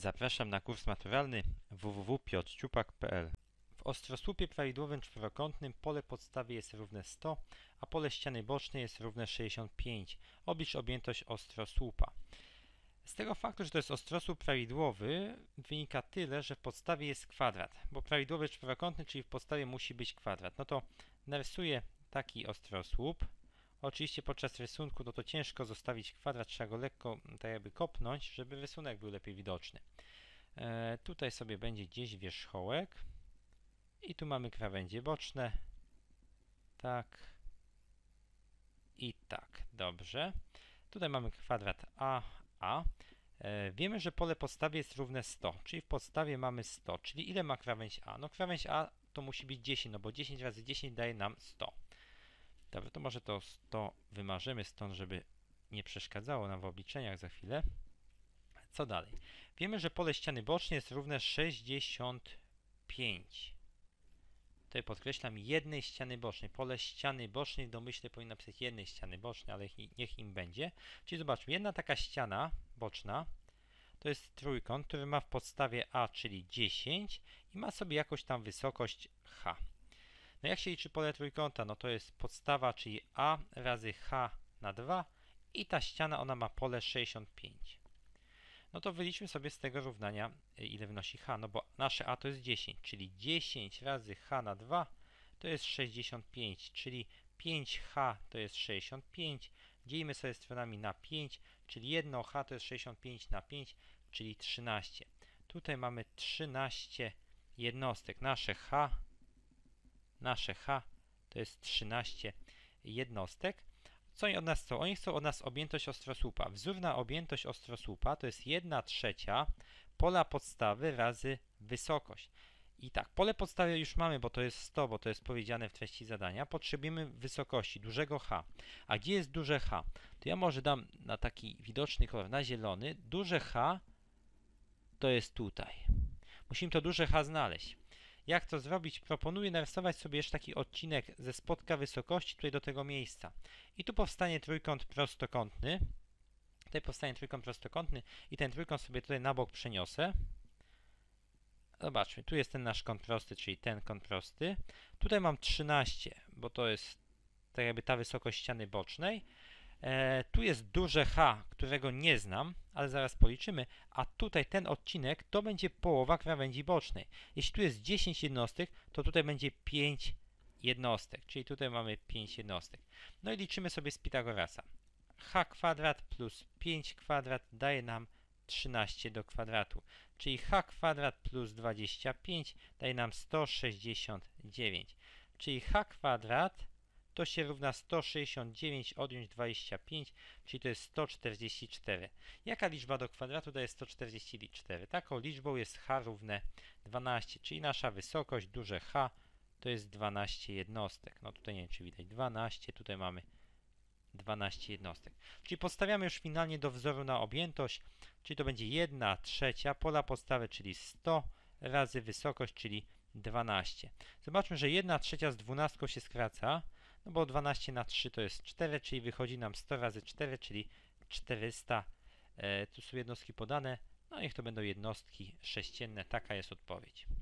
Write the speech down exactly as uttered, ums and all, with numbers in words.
Zapraszam na kurs maturalny w w w kropka piotr ciupak kropka p l. W ostrosłupie prawidłowym czworokątnym pole podstawy jest równe sto, a pole ściany bocznej jest równe sześćdziesiąt pięć. Oblicz objętość ostrosłupa. Z tego faktu, że to jest ostrosłup prawidłowy, wynika tyle, że w podstawie jest kwadrat, bo prawidłowy czworokątny, czyli w podstawie musi być kwadrat. No to narysuję taki ostrosłup. Oczywiście podczas rysunku no to ciężko zostawić kwadrat, trzeba go lekko tak jakby kopnąć, żeby rysunek był lepiej widoczny. E, tutaj sobie będzie gdzieś wierzchołek i tu mamy krawędzie boczne. Tak i tak, dobrze. Tutaj mamy kwadrat A, A. E, wiemy, że pole podstawy jest równe sto, czyli w podstawie mamy sto, czyli ile ma krawędź A? No krawędź A to musi być dziesięć, no bo dziesięć razy dziesięć daje nam sto. Dobrze, to może to sto wymarzymy stąd, żeby nie przeszkadzało nam w obliczeniach za chwilę. Co dalej? Wiemy, że pole ściany bocznej jest równe sześćdziesiąt pięć. Tutaj podkreślam jednej ściany bocznej. Pole ściany bocznej w domyśle powinno pisać jednej ściany bocznej, ale niech im będzie. Czyli zobaczmy, jedna taka ściana boczna to jest trójkąt, który ma w podstawie A, czyli dziesięć i ma sobie jakąś tam wysokość H. No jak się liczy pole trójkąta? No to jest podstawa, czyli A razy H na dwa i ta ściana, ona ma pole sześćdziesiąt pięć. No to wyliczmy sobie z tego równania, ile wynosi H, no bo nasze A to jest dziesięć, czyli dziesięć razy H na dwa to jest sześćdziesiąt pięć, czyli pięć H to jest sześćdziesiąt pięć. Dzielimy sobie stronami na pięć, czyli jedno H to jest sześćdziesiąt pięć na pięć, czyli trzynaście. Tutaj mamy trzynaście jednostek. Nasze H Nasze H to jest trzynaście jednostek. Co oni od nas chcą? Oni chcą od nas objętość ostrosłupa. Wzór na objętość ostrosłupa to jest jedna trzecia pola podstawy razy wysokość. I tak, pole podstawy już mamy, bo to jest sto, bo to jest powiedziane w treści zadania. Potrzebujemy wysokości, dużego H. A gdzie jest duże H? To ja może dam na taki widoczny kolor, na zielony. Duże H to jest tutaj. Musimy to duże H znaleźć. Jak to zrobić? Proponuję narysować sobie jeszcze taki odcinek ze spotka wysokości tutaj do tego miejsca. I tu powstanie trójkąt prostokątny. Tutaj powstanie trójkąt prostokątny i ten trójkąt sobie tutaj na bok przeniosę. Zobaczmy, tu jest ten nasz kąt prosty, czyli ten kąt prosty. Tutaj mam trzynaście, bo to jest tak jakby ta wysokość ściany bocznej. E, tu jest duże H, którego nie znam, ale zaraz policzymy, a tutaj ten odcinek to będzie połowa krawędzi bocznej. Jeśli tu jest dziesięć jednostek, to tutaj będzie pięć jednostek, czyli tutaj mamy pięć jednostek. No i liczymy sobie z Pitagorasa. H kwadrat plus pięć kwadrat daje nam trzynaście do kwadratu, czyli H kwadrat plus dwadzieścia pięć daje nam sto sześćdziesiąt dziewięć, czyli H kwadrat to się równa sto sześćdziesiąt dziewięć odjąć dwadzieścia pięć, czyli to jest sto czterdzieści cztery. Jaka liczba do kwadratu daje sto czterdzieści cztery? Taką liczbą jest H równe dwanaście, czyli nasza wysokość, duże H, to jest dwanaście jednostek. No tutaj nie wiem, czy widać dwanaście, tutaj mamy dwanaście jednostek. Czyli podstawiamy już finalnie do wzoru na objętość, czyli to będzie jedna trzecia pola podstawy, czyli sto razy wysokość, czyli dwanaście. Zobaczmy, że jedna trzecia z dwunastką się skraca, no bo dwanaście na trzy to jest cztery, czyli wychodzi nam sto razy cztery, czyli czterysta. E, tu są jednostki podane, no niech to będą jednostki sześcienne, taka jest odpowiedź.